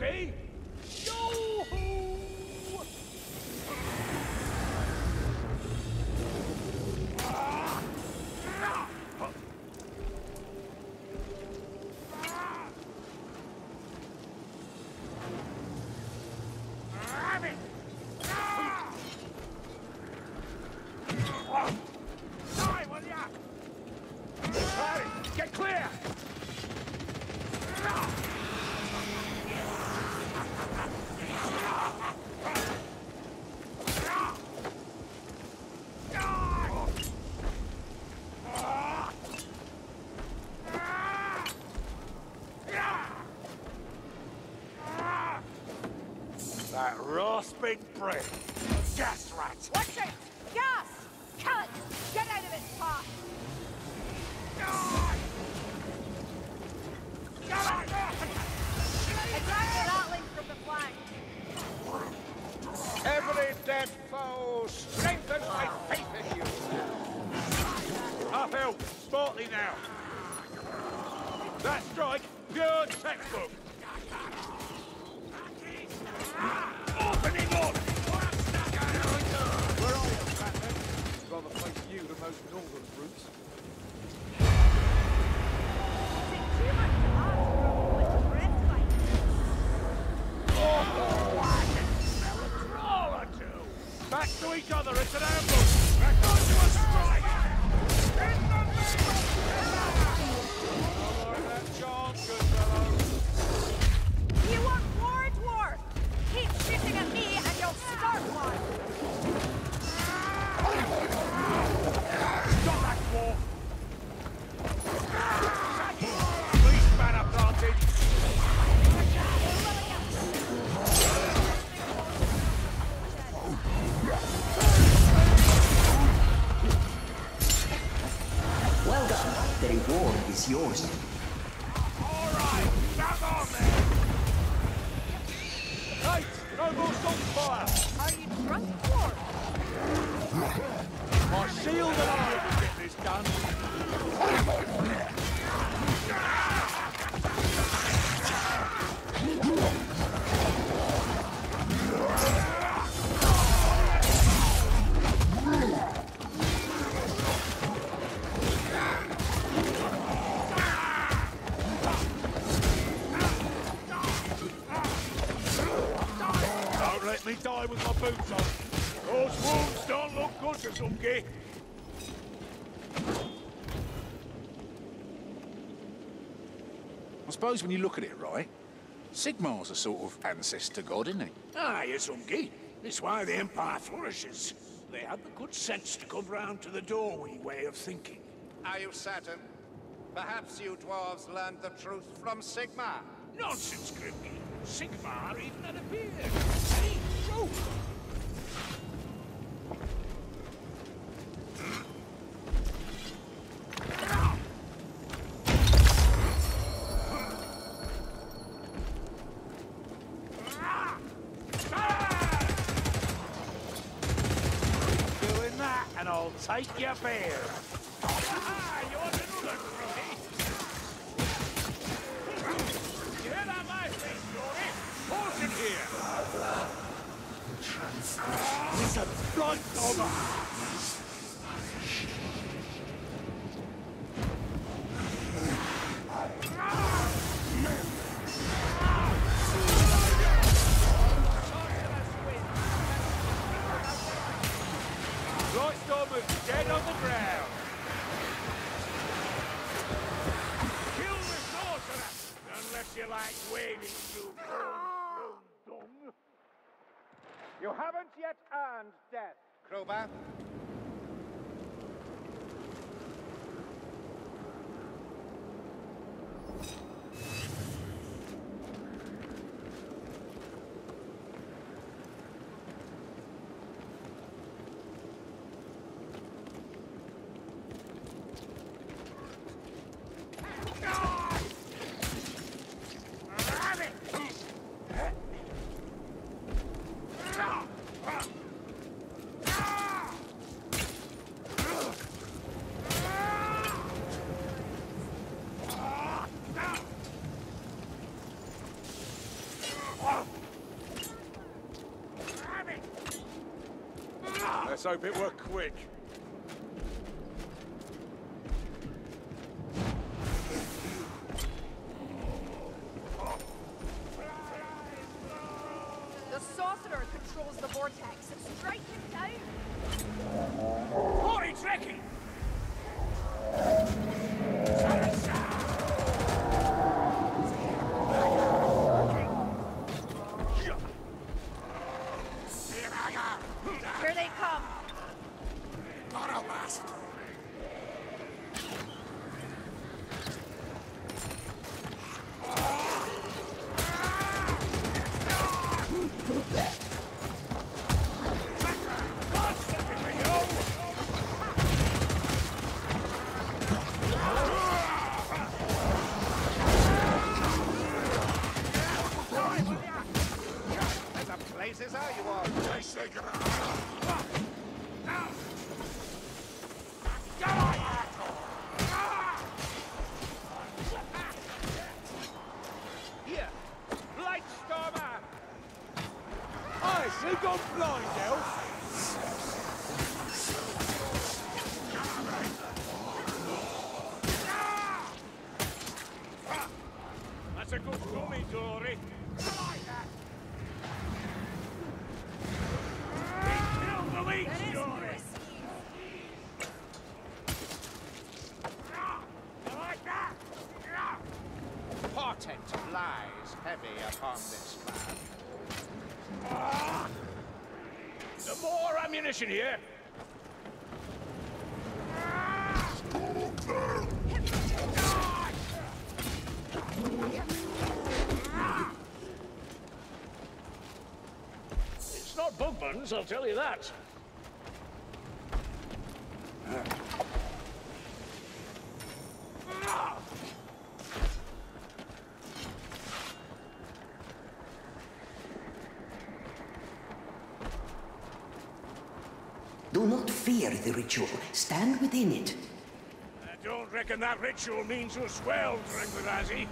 see? Yoo-hoo! Get clear! That rasping breath. Gas rats! Watch it! Gas! Cut! Get out of its path! Attack the rattling from the flank! Every dead foe strengthens my faith in you! Uphill, smartly now! That strike, pure textbook! Opening on! Where are you, Batman? I'd rather face you than those northern brutes. Too much to ask for a moment's respite. Oh, I can smell a troll or two! Back to each other, it's an ambush! Back onto a strike! In the middle! Follow that charge, good fellow! You want war, dwarf? Keep shooting at me and you'll start one! Stop that dwarf! Please, man advantage! Well done. The reward is yours. All right, back on there! Hey, no more salt fire! Are you drunk, dwarf? My shield and I will get this done! Don't let me die with my boots on! Those wounds don't look good to some gay. I suppose when you look at it right, Sigmar's a sort of ancestor god, isn't he? Aye, it's Ungi. It's why the Empire flourishes. They had the good sense to come round to the doorway way of thinking. Are you certain? Perhaps you dwarves learned the truth from Sigmar? Nonsense, Grimke. Sigmar even had a beard. Hey, Joe! Doing that and I'll take your beer. Ah, you want another crummy? You hear that, my friend, Jory? Horse in here! It's a blood dogger! Right, Stormers, dead on the ground. Kill the sorcerer, unless you like wading through dung. You haven't yet earned death. Krober? Let's hope it were quick. The sorcerer controls the vortex. Strike him down. Hori Trekkie! Here they come. Places are you all? Here, Blightstormer! Aye, so gone blind, elf! That's a good gummy, Dory. He killed the leech, That is Dory! risky. You like that? Portent lies heavy upon this man. Some more ammunition here. It's not bug buns, I'll tell you that. Do not fear the ritual. Stand within it. I don't reckon that ritual means us well, Drenguirazi.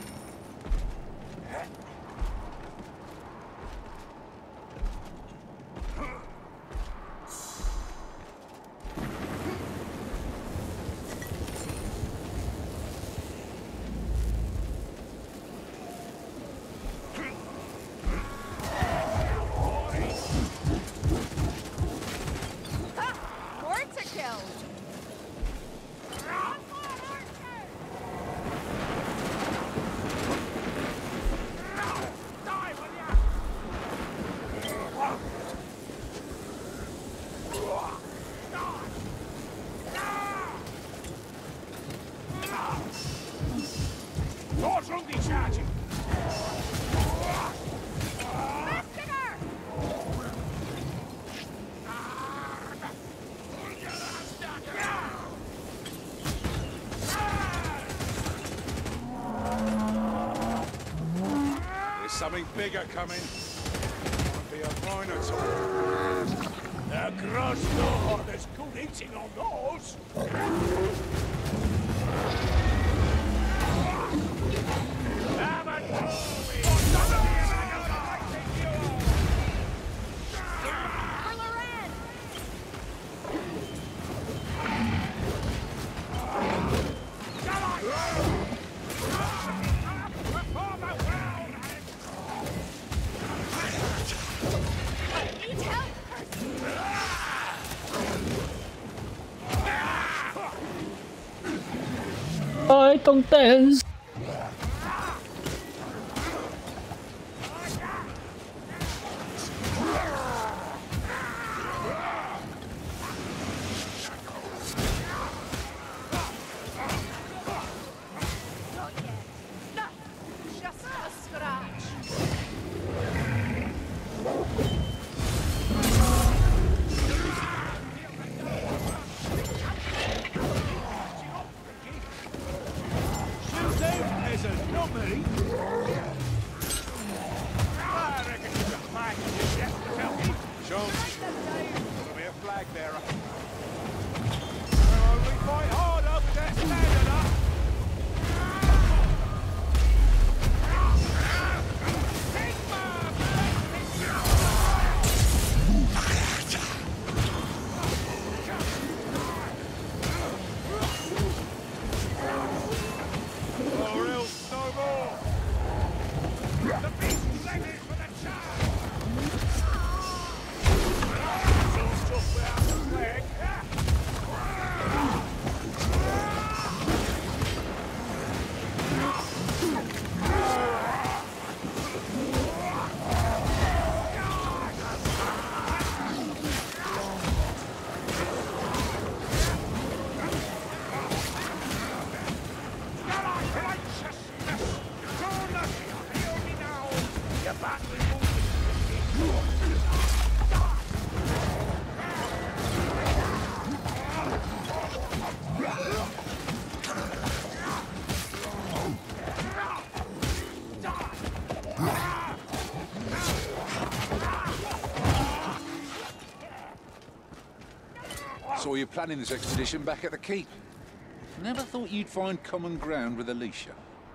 Ha! More to kill. Lord's rugby charging! Massacre! There's something bigger coming. Might be a minotaur. A gross door. There's good eating on those. Have a trophy. For Loren! Need help! Ôi con tên. Not yet. No! Just a scratch. Shoot them, peasant, not me. I reckon you got flag in your chest to tell me. Jones, gonna be a flag bearer. Well, we fight hard over that standard, huh? Take my Saw you planning this expedition back at the keep. Never thought you'd find common ground with Alicia.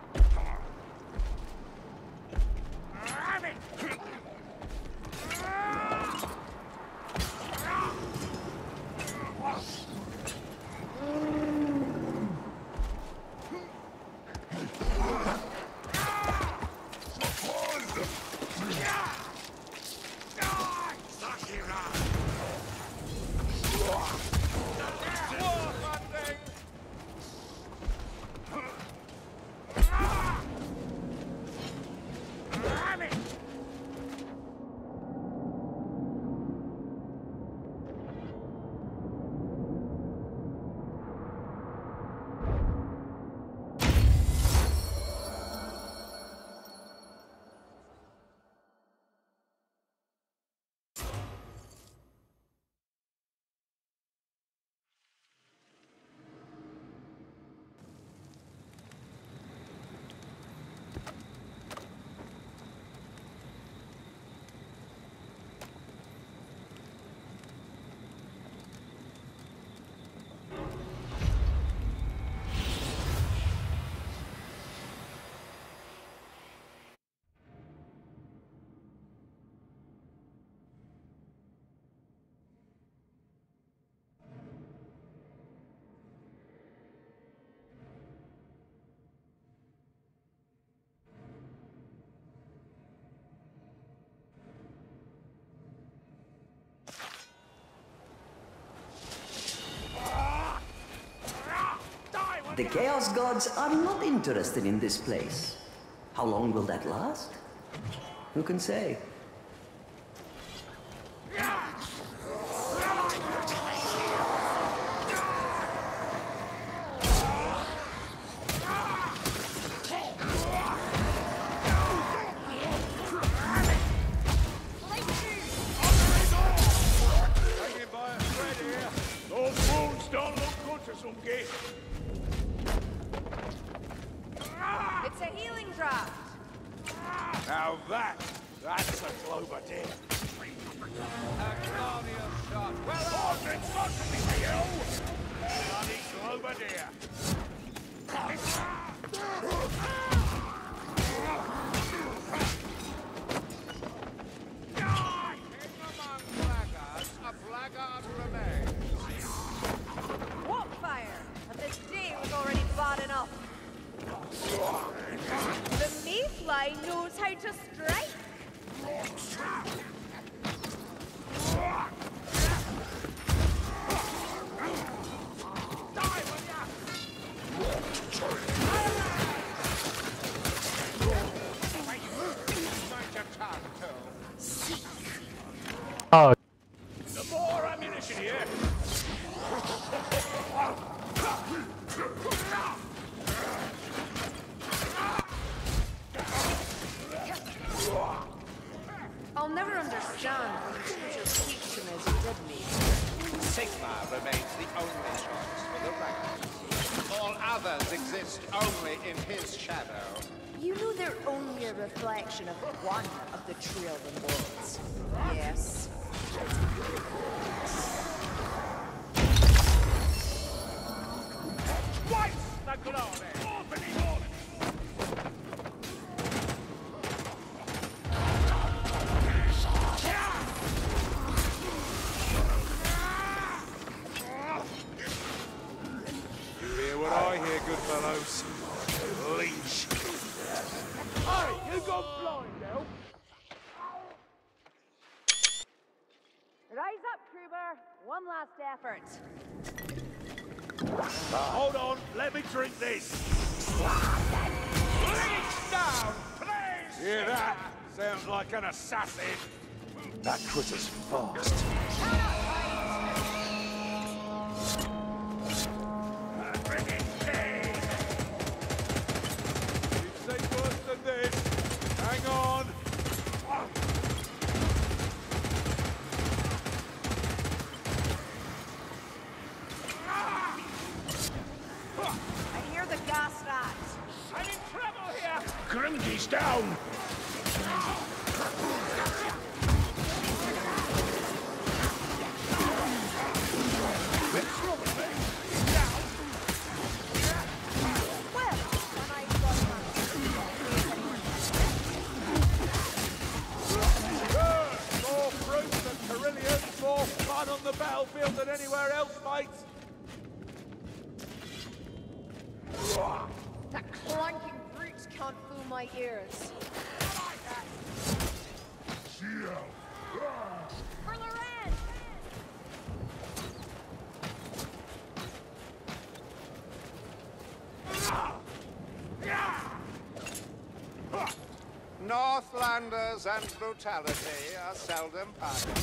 The Chaos Gods are not interested in this place. How long will that last? Who can say? Those wounds don't look good to some geese. It's a healing draft. Now that's a Clover deer. A glorious shot. Well, Oh, it's not to be for you! Bloody Clover deer. among blackguards, a blackguard remains. What fire? And this day was already bad enough. The Mayfly knows how to strike. Oh, The more ammunition here. I'll never understand when you choose your teaching as you did me. Sigmar remains the only choice for the right. All others exist only in his shadow. You know they're only a reflection of one of the Trailwind Lords. Yes. Twice the glory. You hear what I hear, good fellows? Leech. Hey, you gone blind now? Rise up, Kruber. One last effort. Hold on, let me drink this. Leech down, please! Hear that? Sounds like an assassin. That critter's fast. Bring it, King! You'd say worse than this. Hang on. I hear the gas rats. I'm in trouble here! Grimky's down! on the battlefield than anywhere else, mate. That clanking brutes can't fool my ears. For Loren! Northlanders and brutality are seldom parted.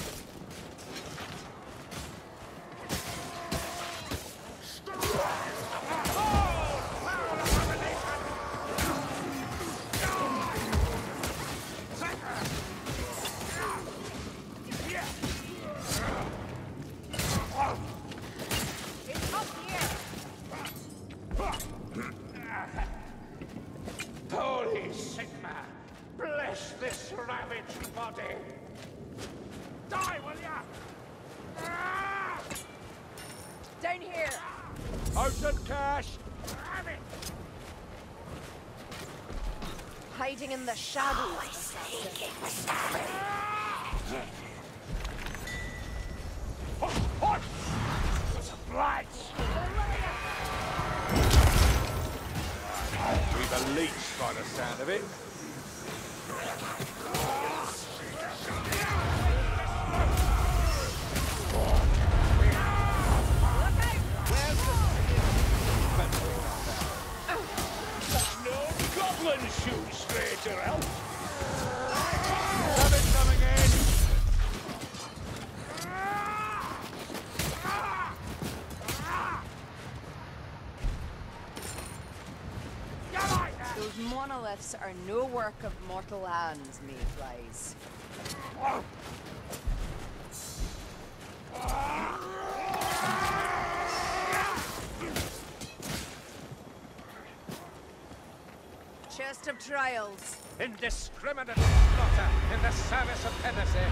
It's up here! Holy Sigma! Bless this ravaged body! Die, will ya? Down here! Ocean cash. Have it! Hiding in the shadows. It's a blight! We've a leech by the sound of it. No goblin shoot straighter out! Rabbit coming in. Those monoliths are no work of mortal hands, mayflies. Chest of trials. Indiscriminate slaughter in the service of Hennessy.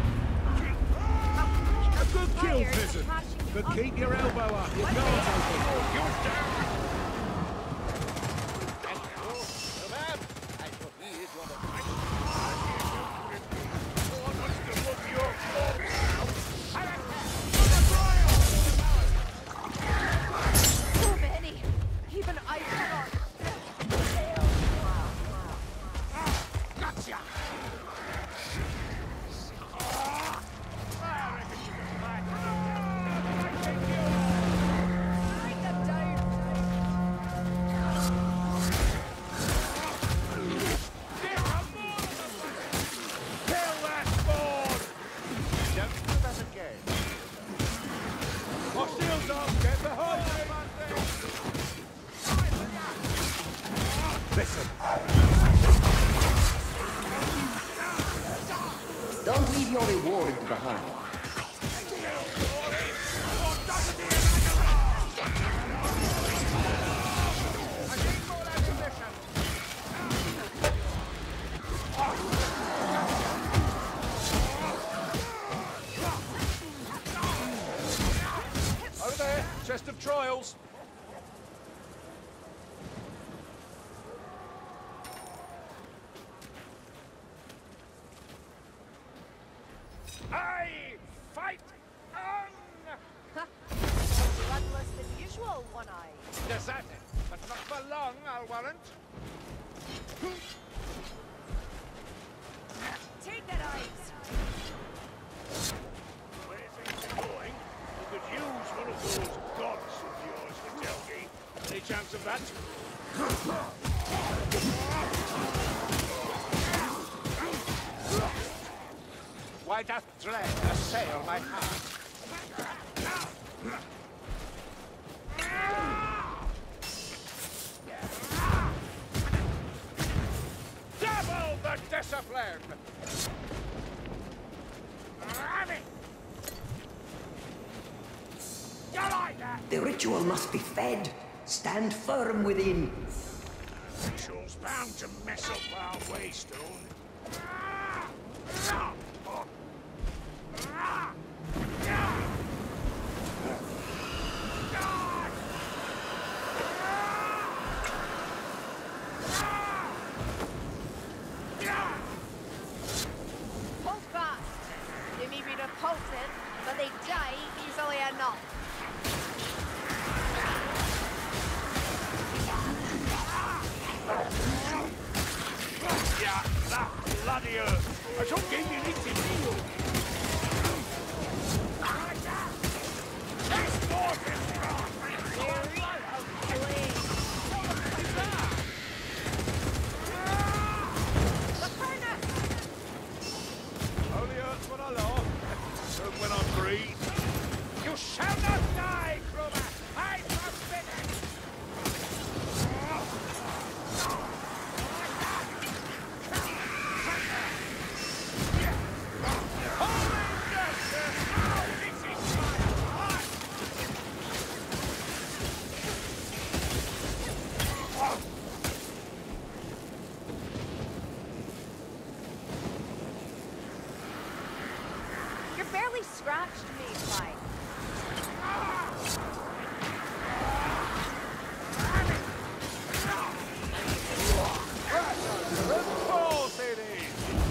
A good kill, Fires Fizzard. attaching But up- keep your elbow up. Your guard's open. You dare! And you, man, I could need your advice. So many! Even I cannot. Gotcha! Strike them down! Kill that spawn! Don't do that again. Our shields up. Get behind me. Listen. Don't leave your reward behind. Over there. Chest of trials. I fight on! Bloodless than usual, One-Eye. Deserted, but not for long, I'll warrant. Take that eyes! Where's it going? We could use one of those gods of yours for Telgi. Any chance of that? Why doth dread assail my heart? Double the discipline! Have it! You like that? The ritual must be fed. Stand firm within. Ritual's bound to mess up our waystone. Hold fast! They may be repulsive, but they die enough. Yeah, that bloody earth. I don't give you anything to you. That's more The furnace! only hurts when I laugh. Hurt when I breathe. You shall not die, Kruber! I forbid it! You barely scratched me, Clyde. Of course it is!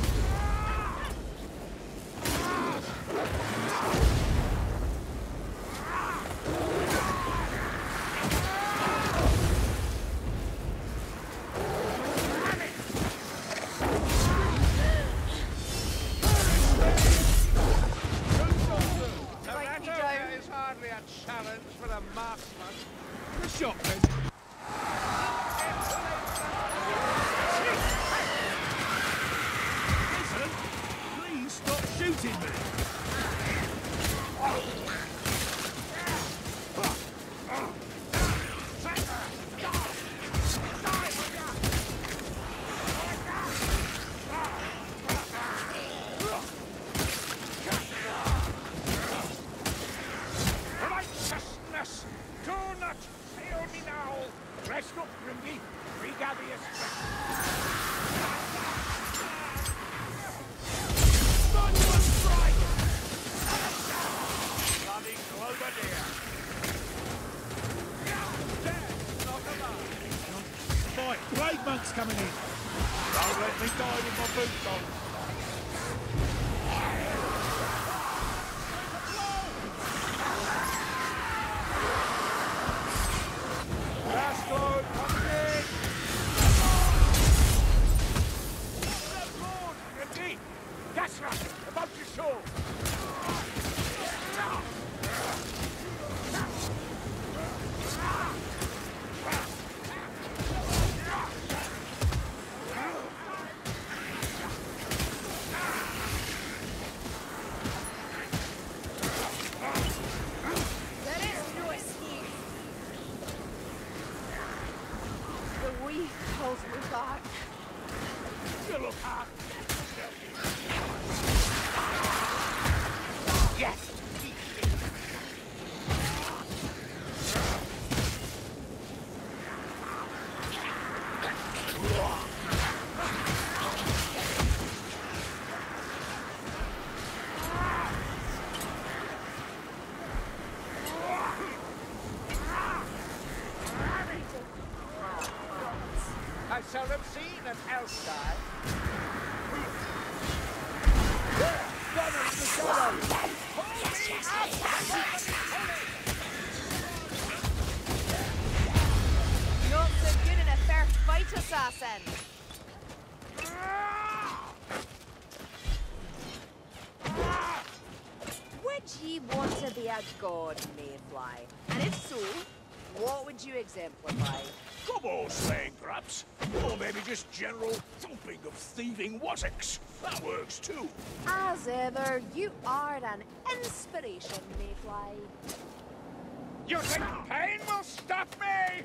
Right, you That down. is hardly a challenge for a marksman. The shot, peasant. Listen, please stop shooting me. Righteousness! Do not fail me now! Rest up, Grimby. Regather your strength. Monument strike! Bloody Cloverdale! There, not a man. Fight! Blade Monk's coming in! Don't let me die with my boots on. Last load coming in! That road, Grimby! That's right, about your show! There is no escape. The weak calls me back. You look hot! Yes! I shall have seen an else die. Not so good in a fair fight, assassin. Would ye want to be a god, Mayfly? And if so, what would you exemplify? Come on, slang, perhaps. Or maybe just general thumping of thieving wassocks. That works too. As ever, you are an inspiration, Mayfly. You think pain will stop me?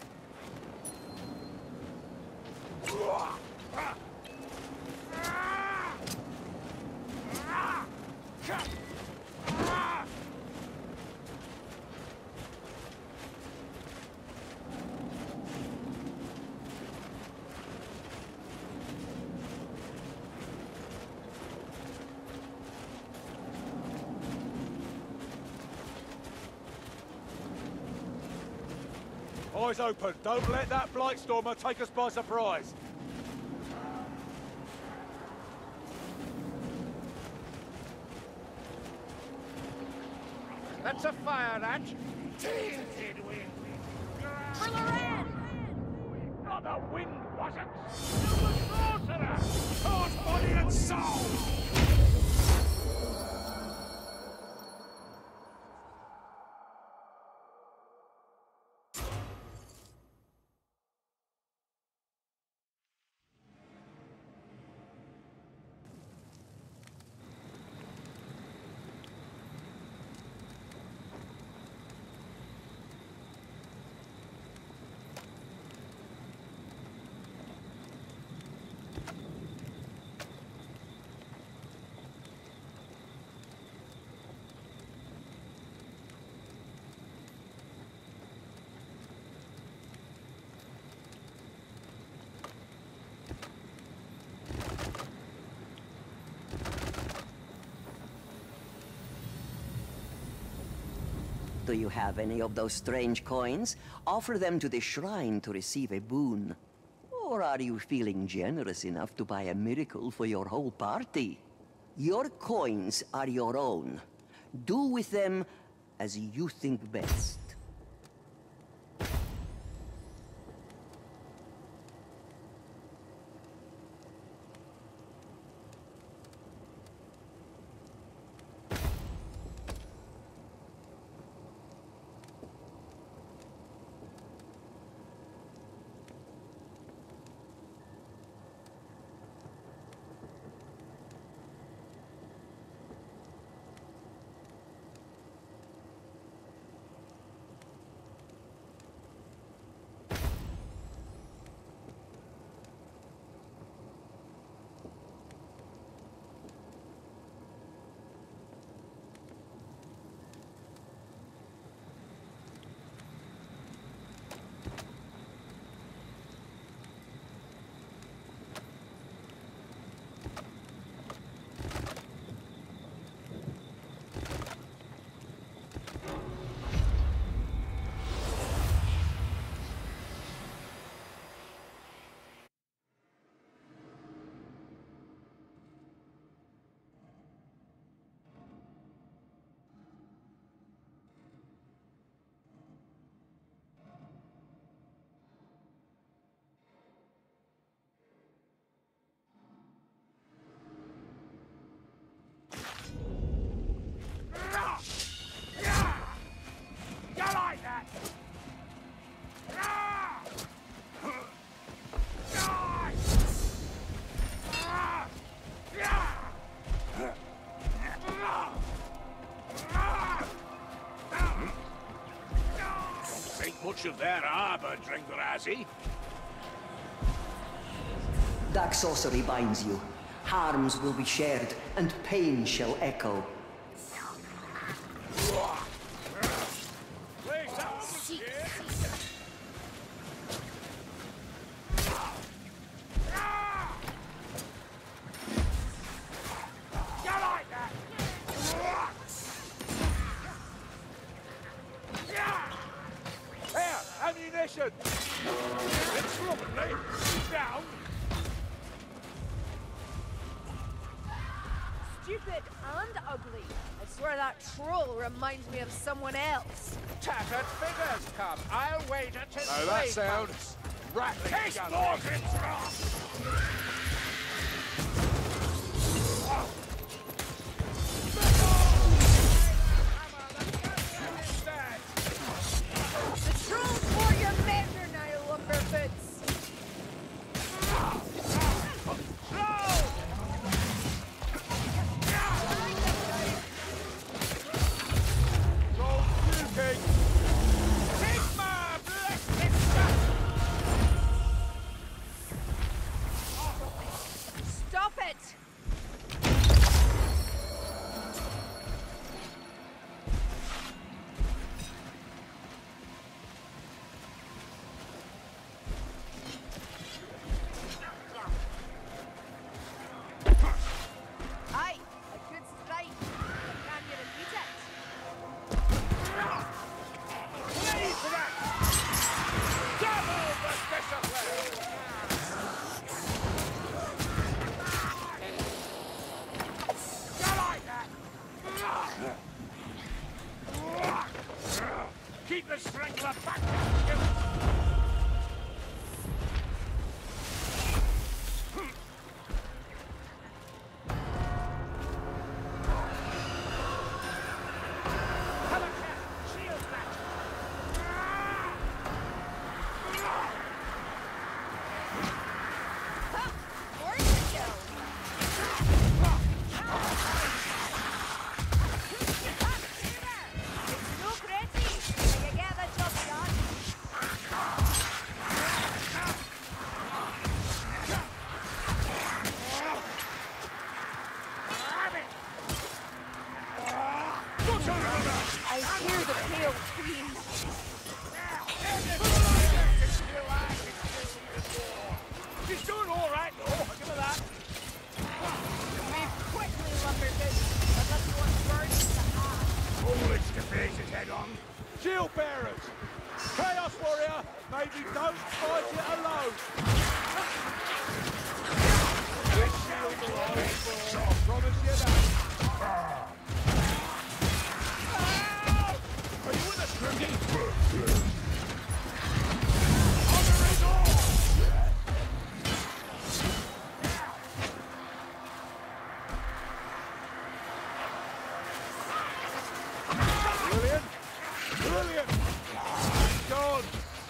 Eyes open. Don't let that Blightstormer take us by surprise. That's a fire hatch. Tainted wind. For Loren! Not the wind, was it? It was sorcerer! Torch body and soul! Do you have any of those strange coins? Offer them to the shrine to receive a boon. Or are you feeling generous enough to buy a miracle for your whole party? Your coins are your own. Do with them as you think best. Much of their arbor, Drengorazi. Dark sorcery binds you. Harms will be shared, and pain shall echo. Ammunition! It's lovely. Down. Stupid and ugly. I swear that troll reminds me of someone else. Tattered figures come. I'll wager to Oh, that sounds rattling. Taste Morgan's wrath! The trolls for your measure now, lumberboots. Stop it! Aye, a good strike. Can you repeat it? Ready for that! Double the discipline! You like that? Keep the strangler back! I hear the pale screams. She's doing all right, though. I'll give her that. We've quickly lumbered this, unless you want birds to hide. All its debated head on. Shield bearers! Chaos warrior! Maybe don't fight it alone! This shield will hold for, I promise you that. Are you with us, Grimdy? Honor is all! Brilliant! Brilliant! God!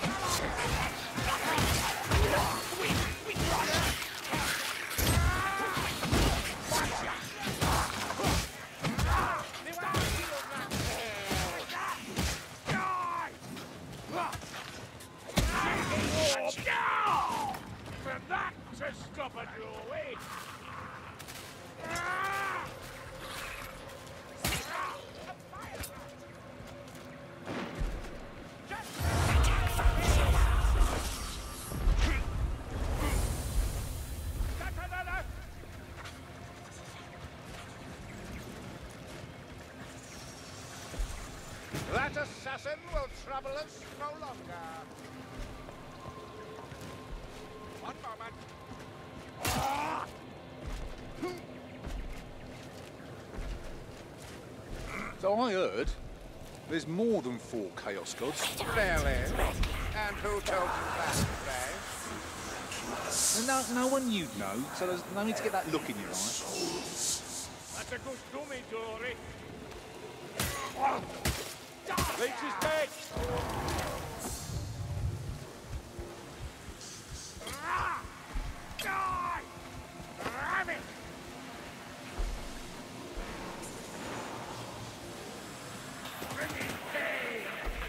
For that to stop a doorway! That assassin will trouble us no longer. One moment. So I heard there's more than 4 Chaos Gods. Really? And who told you that, Faye? No one you'd know, so there's no need to get that look in your eye. That's a good dummy, Dory. Leech is dead! Die! Ram it! Bring it pain!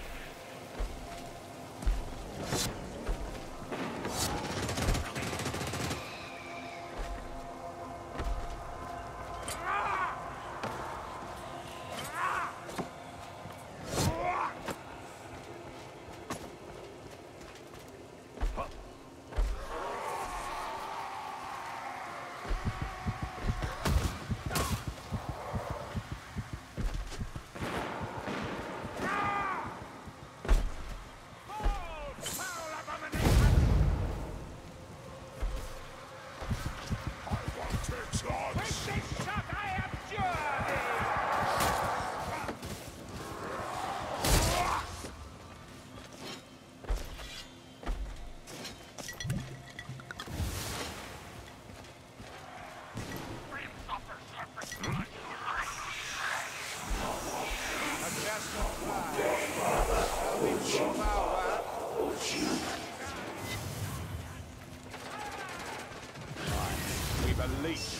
We've a leech.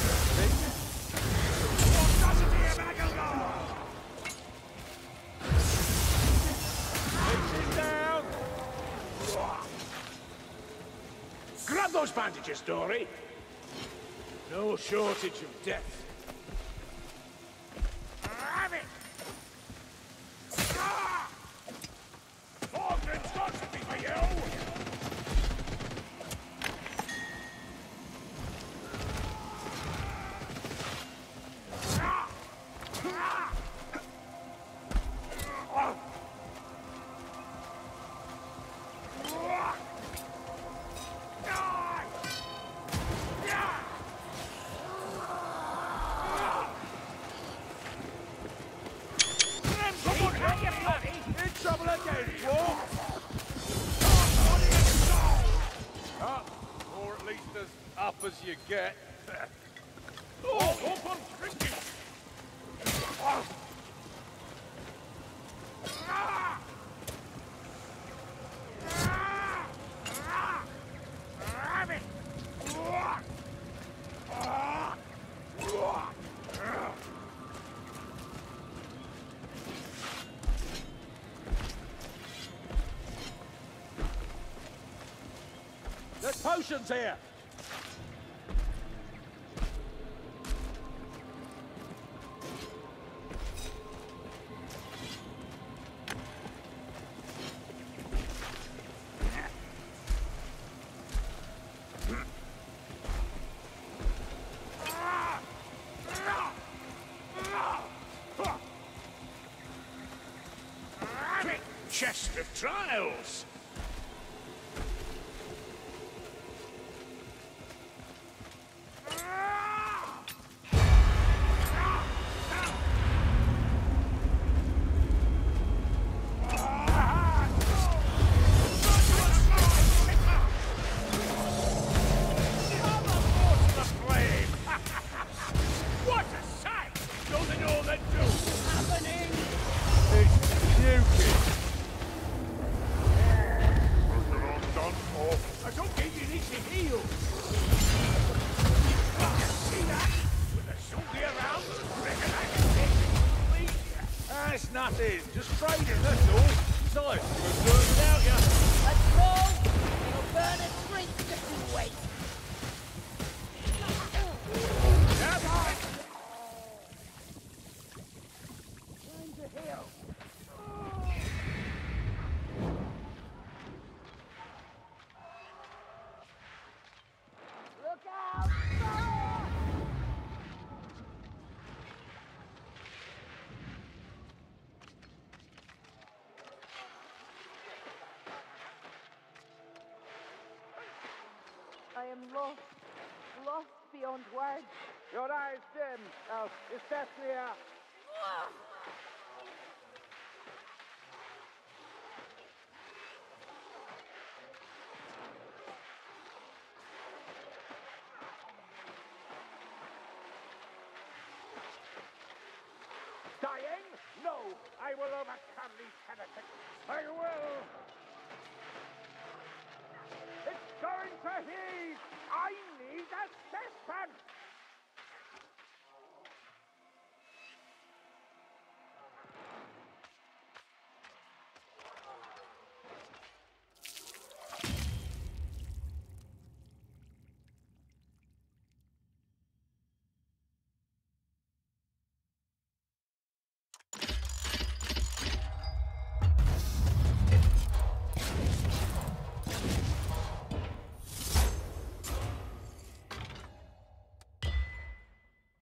Down. Grab those bandages, Dory. No shortage of death. Ram it! Morgan's got to be for you! tough as you get. Oh, hope I'm drinking! Oh. Ah! Ah! Ah! Have it! Ah! Ah! Ah! There's potions here! Chest of trials! What a sight! Doesn't all that do happening? It's puking! I don't think you need to heal. See that? With the zombie around, reckon I can take it completely. That's nothing. Just trading, that's all. Besides, we'll do it without you. Let's roll! It'll burn a drink if we wait. Come on! Time to heal. Look out! Fire! I am lost beyond words. Your eyes dim. Now, is death near? Dying? No! I will overcome these heretics. I will! It's going to heave! I need a cesspant!